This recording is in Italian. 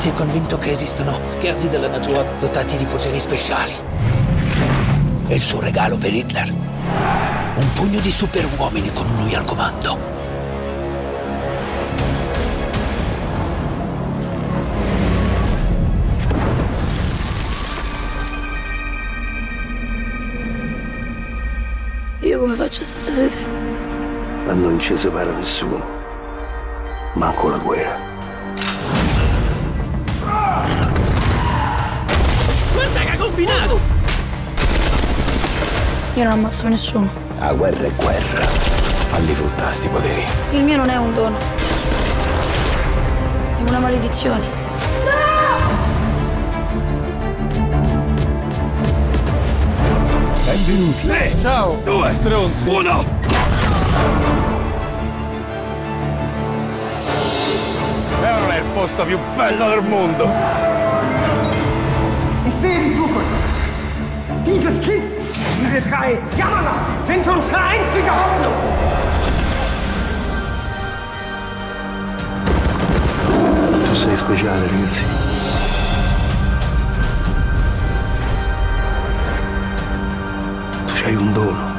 Si è convinto che esistono scherzi della natura dotati di poteri speciali. E il suo regalo per Hitler? Un pugno di superuomini con lui al comando. Io come faccio senza di te? Ma non ci separa nessuno. Manco la guerra. Guarda che ha combinato! Io non ammazzo nessuno. La guerra è guerra. Falli fruttare sti poteri. Il mio non è un dono. È una maledizione. Benvenuti. Ciao! 2, stronzi! 1. Non è il posto più bello del mondo! Ich sehe die Zukunft. Dieses Kind, diese 3 Jammerler sind unsere einzige Hoffnung. Tu sei speciale, ragazzi. Tu c'hai un dono.